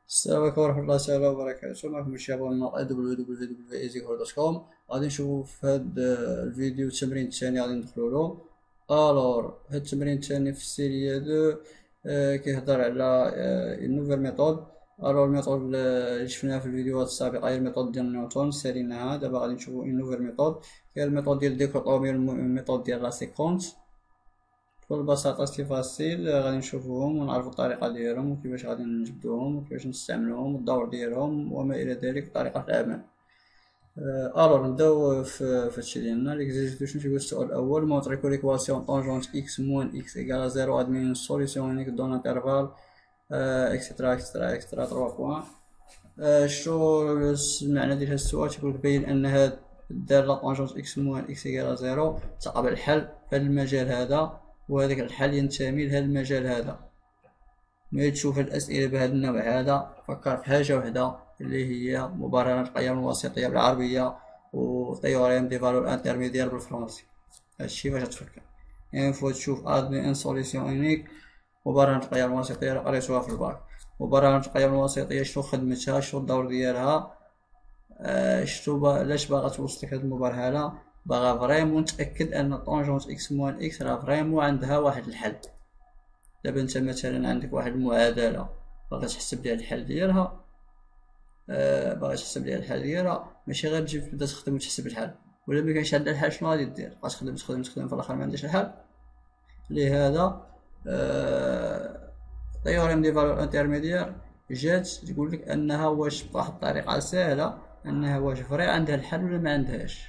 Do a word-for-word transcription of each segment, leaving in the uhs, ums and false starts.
السلام عليكم ورحمة الله تعالى وبركاته. معكم الشباب من موقع دبليو دبليو دبليو ايزي كور دوت كوم. غادي نشوفو في هاد الفيديو التمرين الثاني غادي ندخلولو. الور هاد التمرين الثاني في السيريا دو آه كيهضر على نوفيل ميثود. الور الميثود اللي شفناها في الفيديوهات السابقة هي الميثود ديال نيوتن ساليناها. دابا غادي نشوفو نوفيل ميثود، هي الميثود ديال ديكوطومي، الميثود ديال لا سيكونس. بكل بساطة سي فاسيل، غادي نشوفوهم ونعرفو الطريقة ديالهم وكيفاش غادي نجبدوهم وكيفاش نستعملوهم والدور ديالهم وما إلى ذلك وطريقة العمل. الور نبداو في هادشي ديالنا. ليكزيكيوشن تيقول السؤال الأول: مونطري ليكواسيون طونجونت إكس موان إكس إيكال زيرو أدمين سوليسيون يونيك دون انترفال إكسترا إكسترا إكسترا تروا بوان. شو المعنى ديال هاد السؤال؟ تيقولك بين أن هاد الدالة طونجونت إكس موان إكس إيكال زيرو تقابل الحل في المجال هذا، وهذاك الحل ينتمي لهذا المجال هذا. ملي تشوف الأسئلة بهذا النوع هذا فكر في حاجة وحدة اللي هي مبرهنة القيم الوسيطية بالعربية و تيوريم دي فالور انترميديير بالفرنسي. هادشي باش تفكر، يعني فوا تشوف ادمي ان سوليسيون اونيك مبرهنة القيم الوسيطية اللي قريتوها في الباك. مبرهنة القيم الوسيطية شنو خدمتها، شنو الدور ديالها، آه شنو با... علاش باغا توصلك هاد المبرهنة، باغا فريمون تأكد ان طونجونت اكس موان اكس راه فريمون عندها واحد الحل. دابا انت مثلا عندك واحد المعادلة باغي تحسب ليها الحل ديالها، آه باغي تحسب ليها الحل ديالها، ماشي غير تجي تبدا تخدم وتحسب الحل، ولا مكانش عندها الحل شنو غادي دير؟ غتخدم تخدم تخدم في الاخر ما عندهاش الحل. لهذا آه تيوريم دي فالور انترميديير جات تقول لك انها واش بواحد الطريقة سهلة انها واش فري عندها الحل ولا ما عندهاش.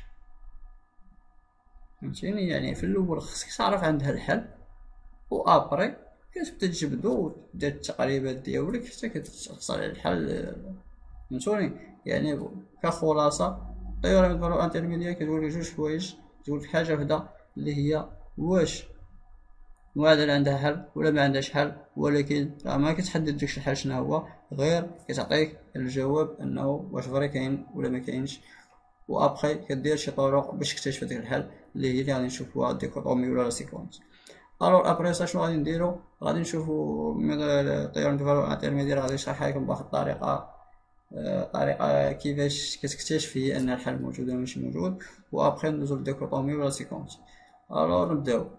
فهمتيني؟ يعني في الاول خصك تعرف عندها الحل، و ابري كتبدا تجبدو ودير التقريبات ديالك حتى كتحصل على الحل. فهمتوني؟ يعني كخلاصة التيوريم ديال فالور انترميديير كتقول لك جوج حوايج، تقول لك حاجة وحدة اللي هي واش المعادلة عندها حل ولا ما عندهاش حل، ولكن راه ما كتحدد داكشي الحل شنو هو، غير كتعطيك الجواب انه واش فري كاين ولا ما كاينش، و ابخي كدير شي طرق باش تكتشف داك الحل اللي هي اللي غادي نشوفوها ديكوطومي ولا لا سيكونس. الوغ ابري سا شنو غادي نديرو؟ غادي نشوفو التيوريم ديال فالور انترميديير، غادي نشرحها لكم بواحد الطريقة طريقة كيفاش كتكتشف هي ان الحل موجود ولا ماشي موجود، و ابخي ندوزو لديكوطومي ولا سيكونس. الوغ نبداو.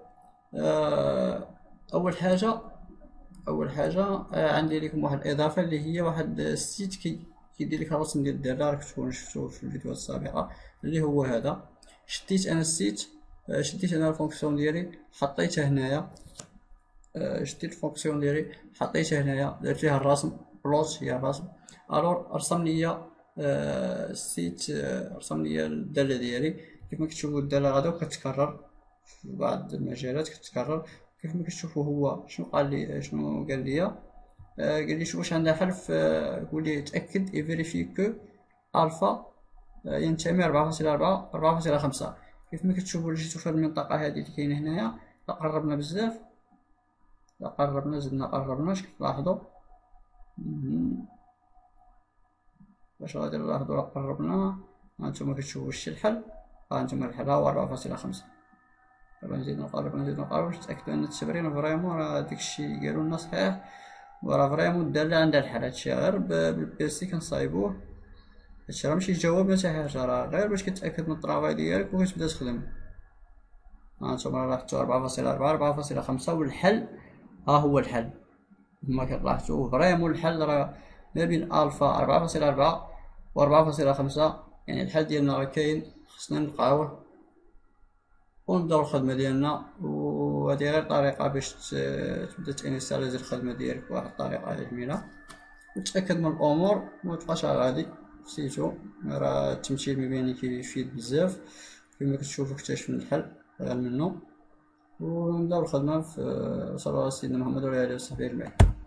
اول حاجة اول حاجة عندي لكم واحد الاضافة اللي هي واحد السيت كي كيدير لك الرسم ديال الدالة، راك تكونوا شفتوه في الفيديوهات السابقة، اللي هو هذا. شديت انا السيت، شديت انا الفونكسيون ديالي حطيتها هنايا، شديت الفونكسيون ديالي حطيتها هنايا، درت ليها الرسم بلوت هي الرسم. الوغ رسم ليا السيت، رسم ليا الدالة ديالي. كيف ما كتشوفوا الدالة غادا وكتكرر في بعض المجالات كتكرر. كيف ما كتشوفوا هو شنو قال لي، شنو قال لي، قال لي شوف واش عندها حل في، قول لي تاكد ايفيريفي كو الفا ينتمي أربعة فاصلة أربعة أربعة فاصلة خمسة. كيف ما كتشوفوا جيتو في المنطقه هذه اللي كاينه هنايا، لا قربنا بزاف، لا قربنا زدنا قربنا، اش كتلاحظوا باش غادي نلاحظوا لا قربنا. هانتوما كتشوفوا شتي الحل، ها هانتوما الحل هو أربعة فاصلة خمسة. دابا نزيدو نقرب نزيدو نقرب باش نتاكدوا ان التمرين فريمون راه داكشي قالوا لنا صحيح، وراه فريمون الدالة عندها الحل. هادشي غير بالبيسي كنصايبوه، هادشي راه ماشي جواب ولا حتى حاجة، راه غير باش كتأكد من الطرافاي ديالك وكتبدا تخدم. هانتوما لاحظتوا أربعة فاصلة أربعة أربعة فاصلة خمسة، والحل ها هو الحل. كما كتلاحظوا فريمون الحل راه ما بين الفا أربعة فاصلة أربعة و أربعة فاصلة خمسة، يعني الحل ديالنا راه كاين، خصنا نلقاوه ونبداو الخدمة ديالنا. وهادي غير طريقة باش تبدا تانستاليزي الخدمة ديالك بواحد الطريقة جميلة وتأكد من الأمور ومتبقاش غادي سيتو. راه التمثيل مبيني كيفيد بزاف، كيما كتشوفو اكتشفنا الحل غير منو. ونبداو الخدمة في صلى الله على سيدنا محمد وعلى آله وصحبه أجمعين.